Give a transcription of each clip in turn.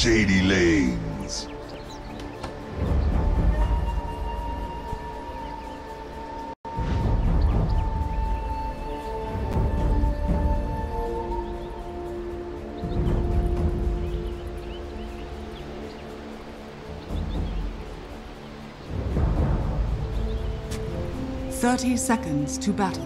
shady lanes. Thirty seconds to battle.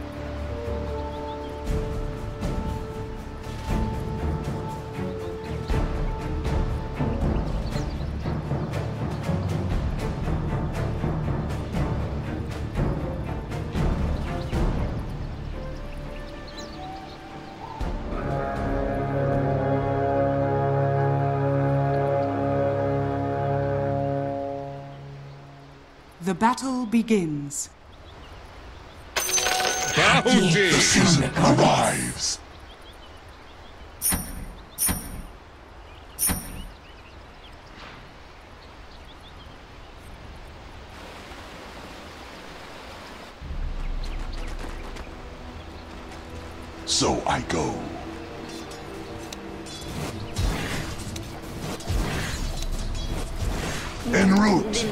The battle begins. Bounty! The season arrives! So I go. En route!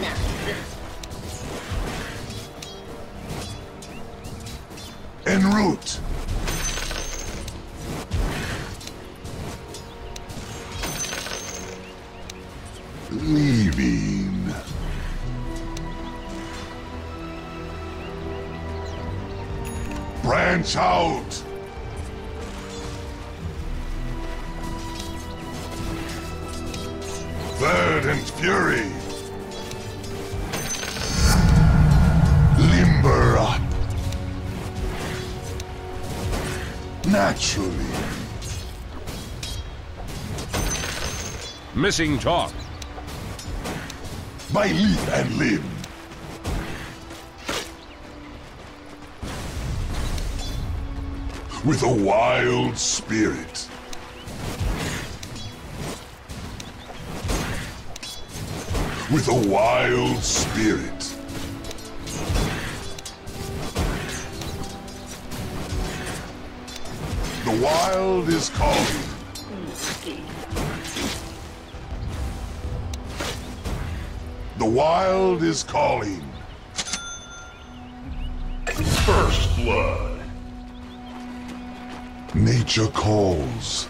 En route! Leaving. Branch out! Verdant fury! Limber up! Naturally. Missing talk. By leaf and limb. With a wild spirit. With a wild spirit. The wild is calling. The wild is calling. First blood. Nature calls.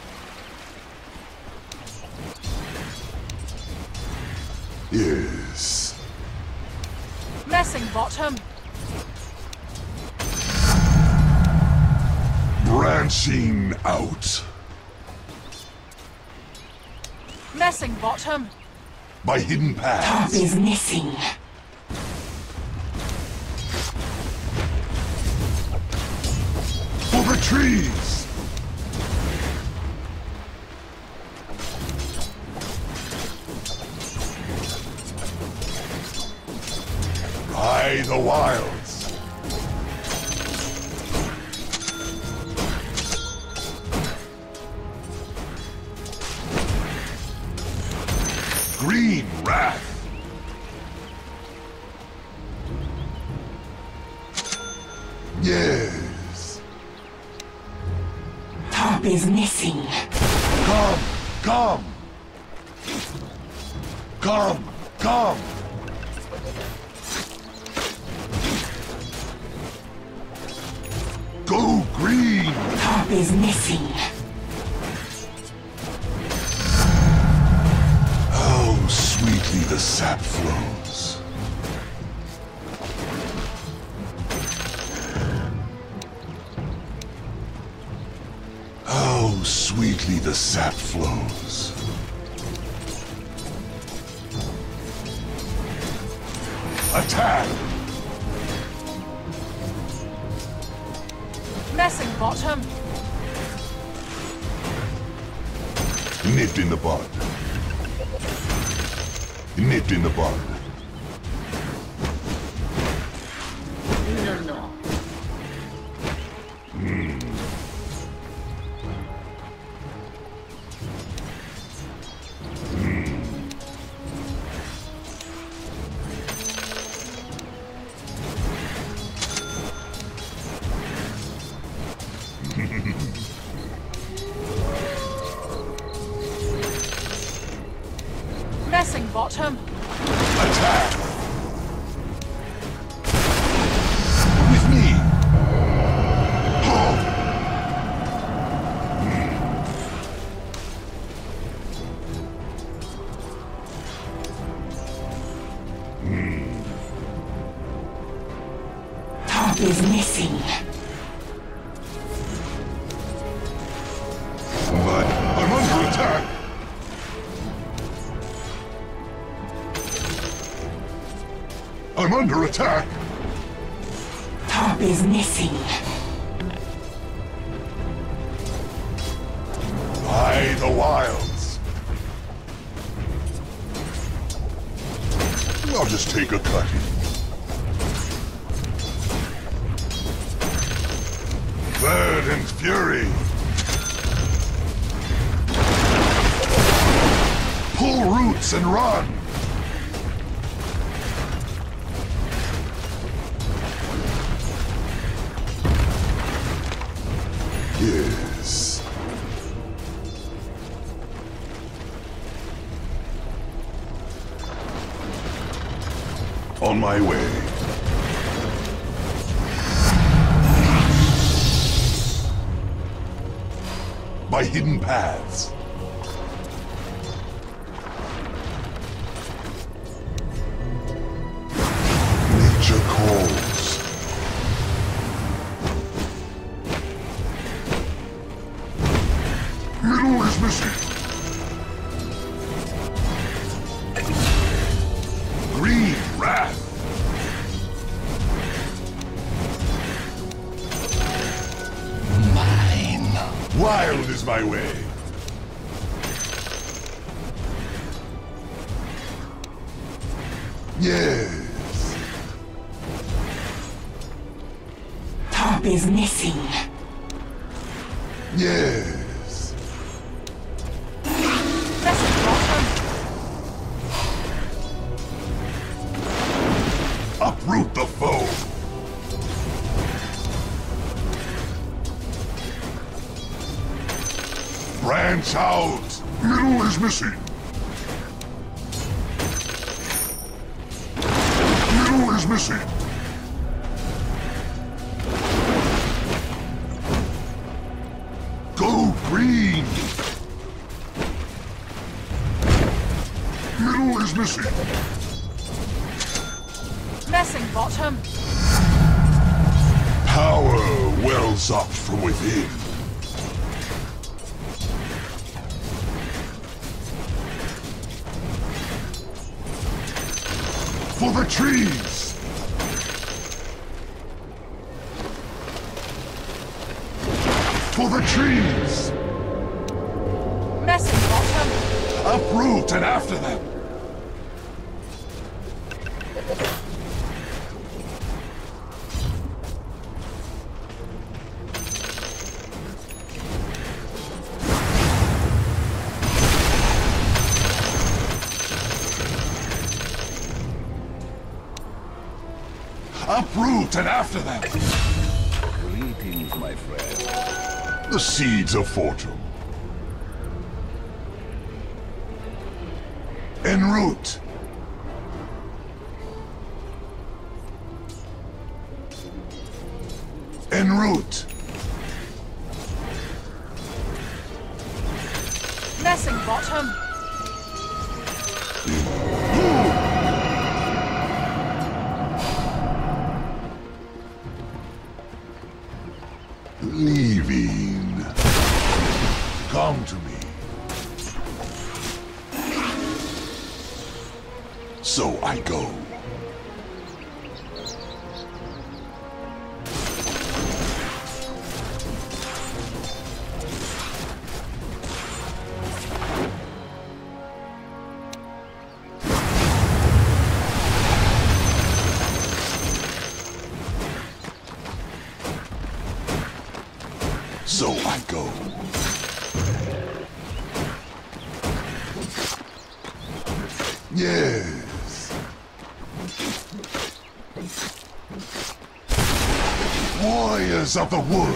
Yes. Messing bottom. Branching out. Messing bottom. By hidden paths. Top is missing. For the trees. By the wilds. Green wrath. Yes. Top is missing. Come, come. Come, come. Go green. Top is missing. How sweetly the sap flows. How sweetly the sap flows. Attack! Messing bottom. Nipped in the bud. Nipped in the bud. No. bottom. Attack! With me! Top is missing. But I'm under attack! I'm under attack! Top is missing. By the wilds! I'll just take a cutting. Verdant fury! Pull roots and run! Yes. On my way. By hidden paths. Nature calls. Middle is missing. Green wrath. Mine. Wild is my way. Yes. Top is missing. Yes. Messing bottom. Uproot the foe. Branch out. Middle is missing. Middle is missing. Go green. Middle is missing. Messing bottom. Power wells up from within. For the trees! For the trees! Messing bottom. Uproot and after them! Uproot and after them! Greetings, my friend. The seeds of fortune. Enroot! Enroot! Messing bottom. Leaving. Come to me. So I go. So I go. Yes. Warriors of the wood.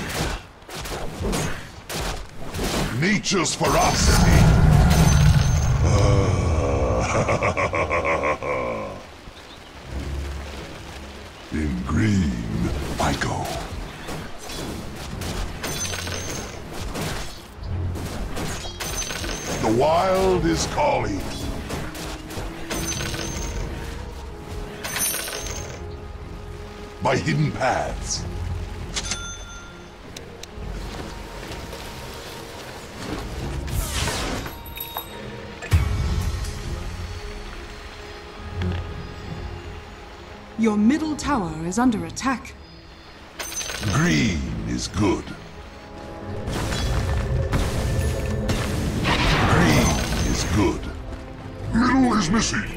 Nature's ferocity. In green, I go. The wild is calling. By hidden paths. Your middle tower is under attack. Green is good. Green is good. Middle is missing.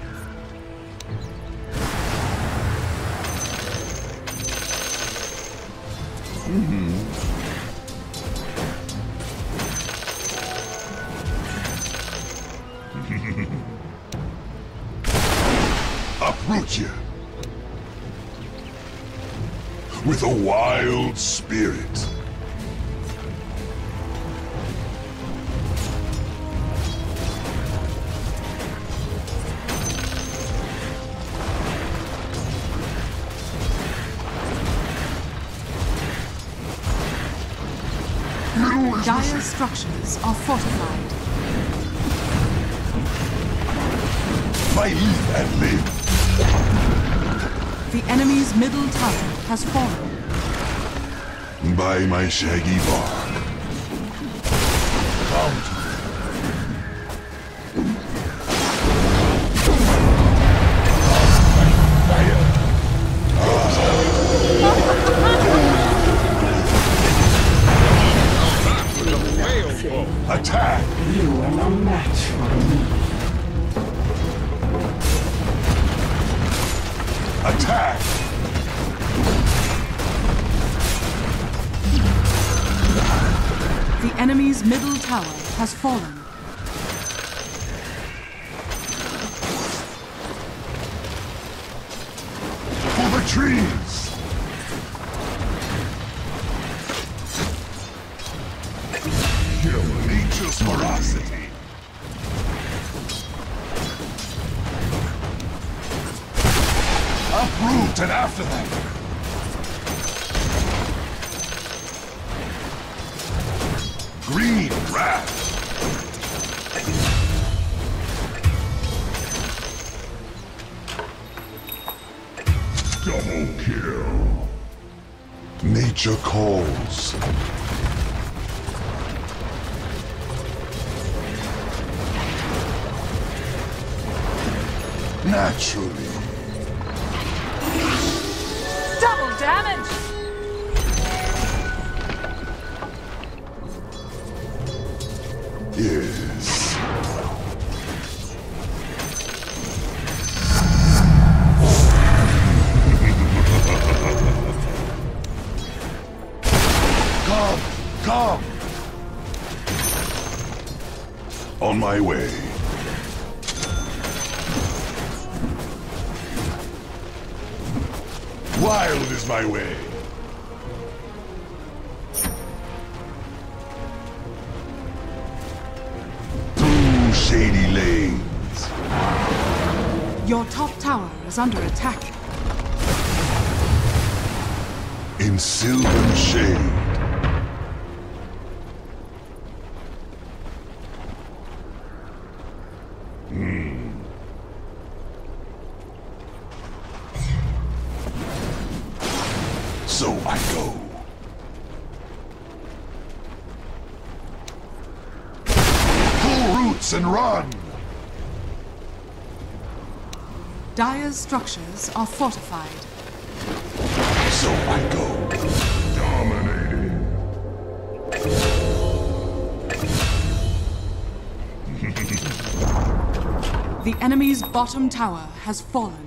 Uproot you. With a wild spirit. Dire structures are fortified. By eat and live. The enemy's middle tower has fallen. By my shaggy bark. Come to attack! You are no match for me. Attack! The enemy's middle tower has fallen. For the trees! Kill nature's ferocity! Uproot and after them! Green wrath! Double kill! Nature calls. Naturally. Double damage! Yes. Come, come. On my way. Wild is my way. Through shady lanes. Your top tower is under attack. In sylvan shade. So I go. Pull roots and run! Dire's structures are fortified. So I go. Dominating. The enemy's bottom tower has fallen.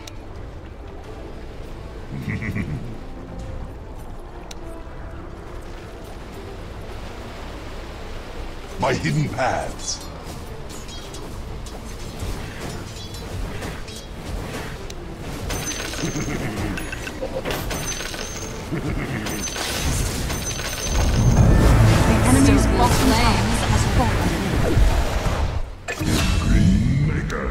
By hidden paths. The enemy's bottom tower has fallen. Green maker.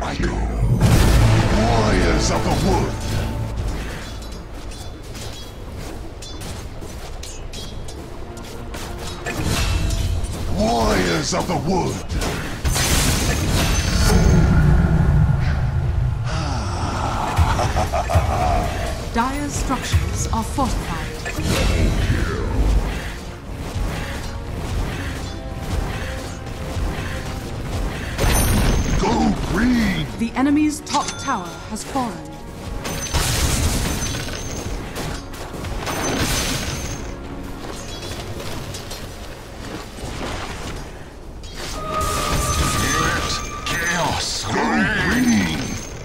Warriors of the Wood! Dire's structures are fortified. Go green! The enemy's top tower has fallen. Chaos! Go green!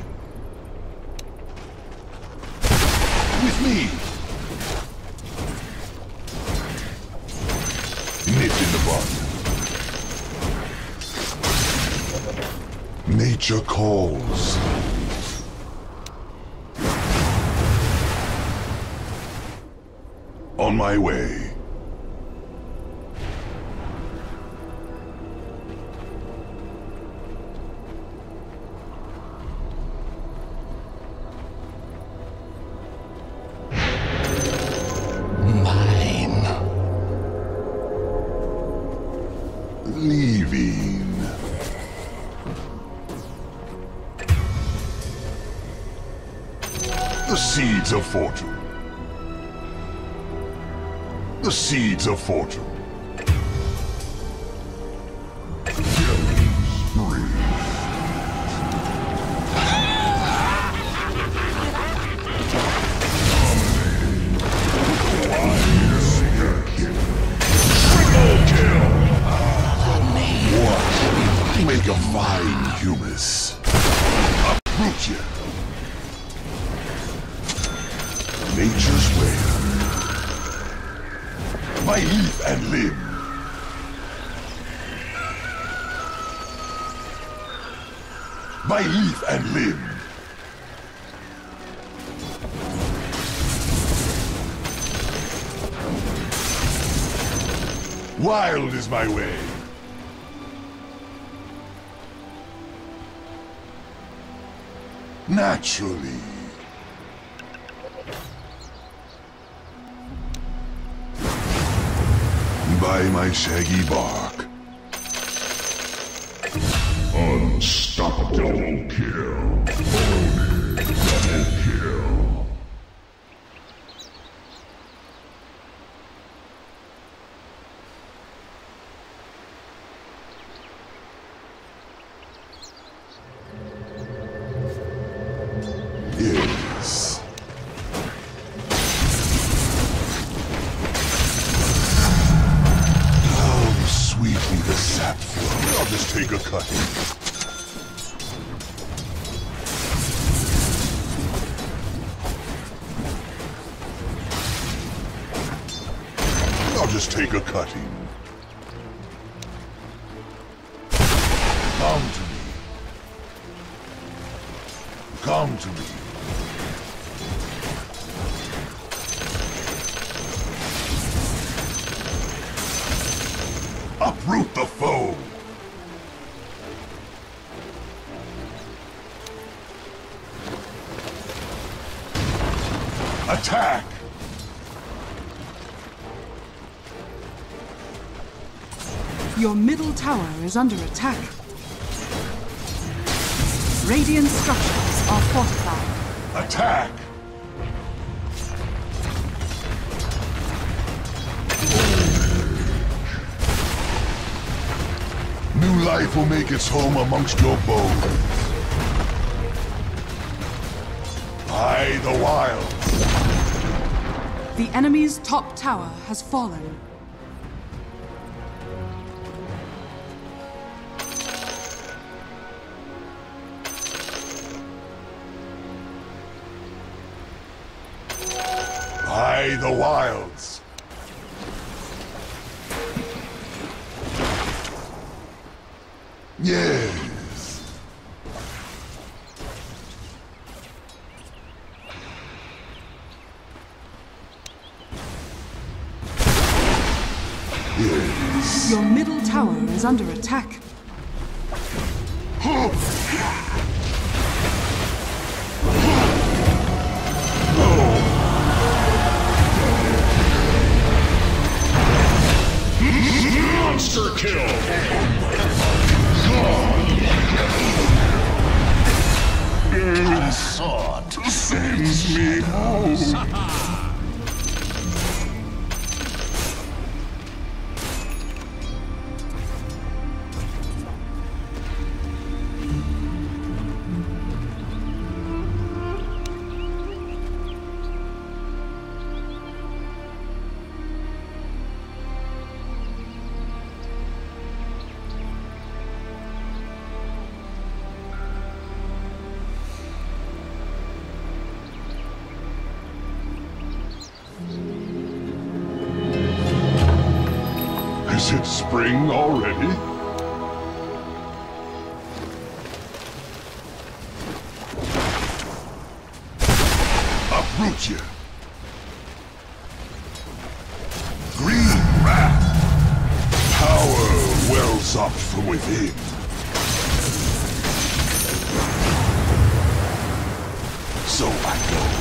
With me! Nip in the bud. Nature calls. On my way. Leaving. The seeds of fortune. The seeds of fortune. Killing spree. Triple kill. What? Make a fine humus. Uproot you. Nature's way. My leaf and limb. My leaf and limb. Wild is my way. Naturally. By my shaggy bark. Unstoppable. Double kill. Double kill. Yes. Oh, sweetly the sap flow. I'll just take a cutting. I'll just take a cutting. Come to me. Come to me. Uproot the foe! Attack! Your middle tower is under attack. Radiant structures are fortified. Attack! New life will make its home amongst your bones. By the wilds. The enemy's top tower has fallen. By the wilds. Yes. Yes. Your middle tower is under attack. Monster kill! Is it spring already? Uproot you! Green wrath! Power wells up from within. So I go.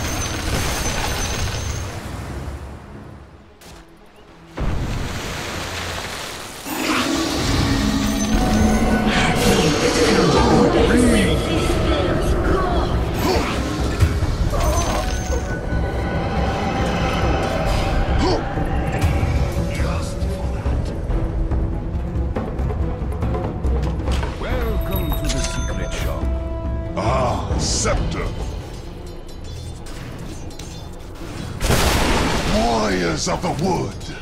Scepter. Warriors of the wood.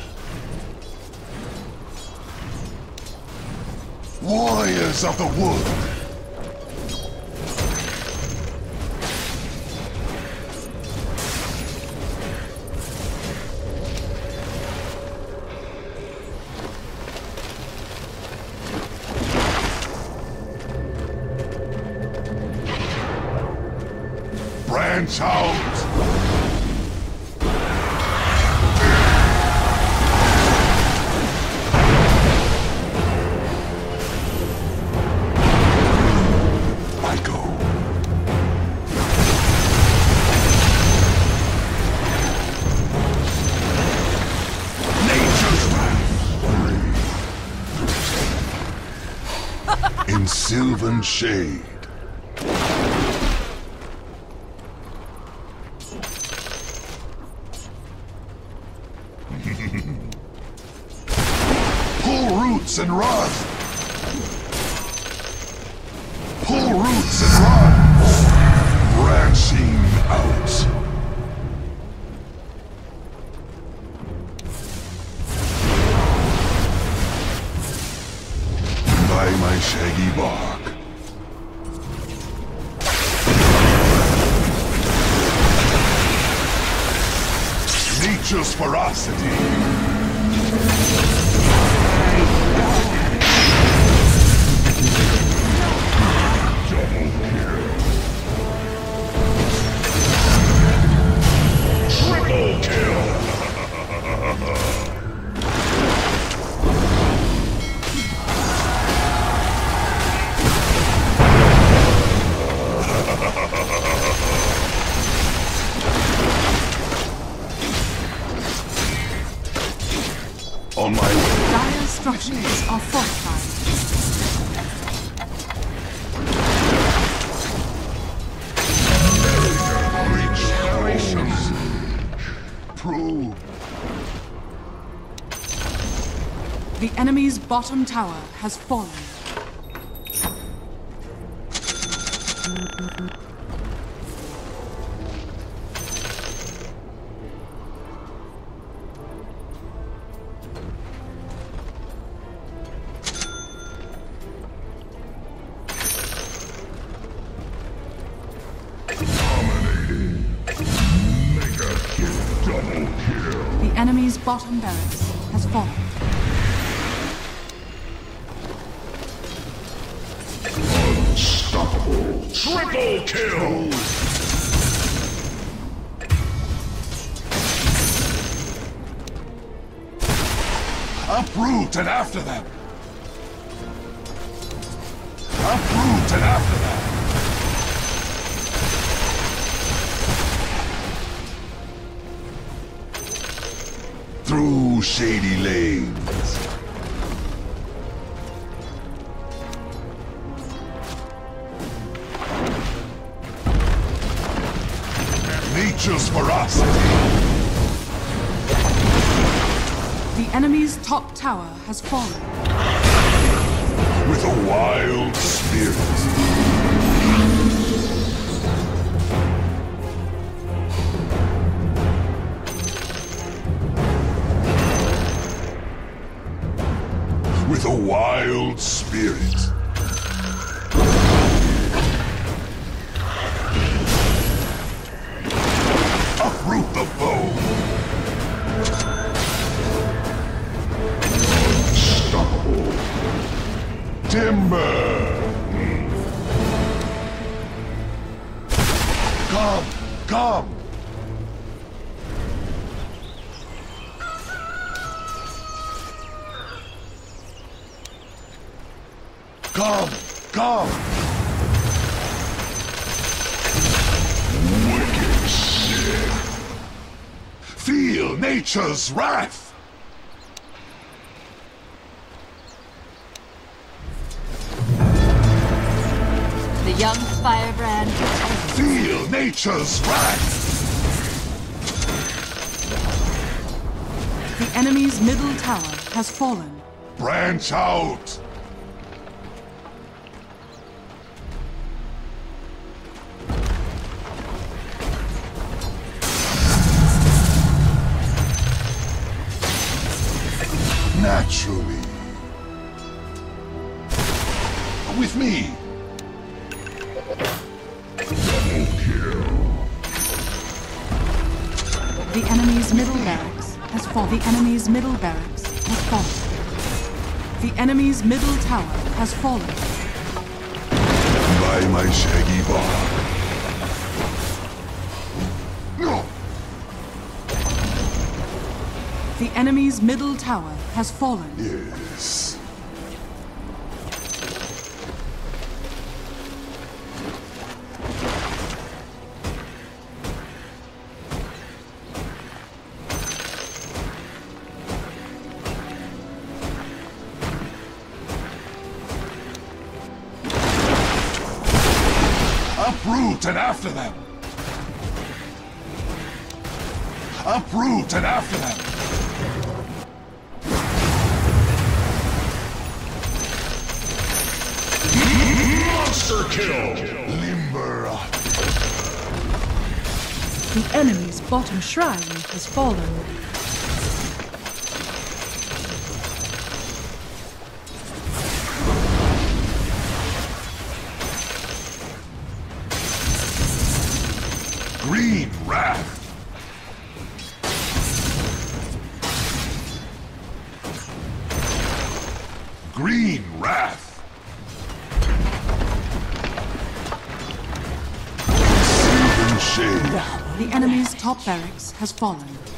Warriors of the wood. Branch out! I go. Nature's wrath. In sylvan shade. Pull roots and run! Pull roots and run! Branching out. By my shaggy bark. Nature's ferocity. On my way. Dire structures are fortified. Regeneration. Prove. The enemy's bottom tower has fallen. The enemy's bottom barracks has fallen. Unstoppable. Triple kill! Uproot and after them! Uproot and after them! Through shady lanes. Nature's ferocity. The enemy's top tower has fallen. With a wild spirit. With a wild spirit. Uproot the foe. Timber! Come! Come! Come! Come! Wicked shit! Feel nature's wrath! The young firebrand. Feel nature's wrath! The enemy's middle tower has fallen. Branch out! Naturally. With me. Double kill. The enemy's middle barracks has fallen. The enemy's middle barracks has fallen. The enemy's middle tower has fallen. By my shaggy bar. No! The enemy's middle tower has fallen. Yes. Uproot and after them! Uproot and after them! Monster kill! Limber. The enemy's bottom shrine has fallen. Green wrath. Green wrath. Shade. The enemy's top barracks has fallen.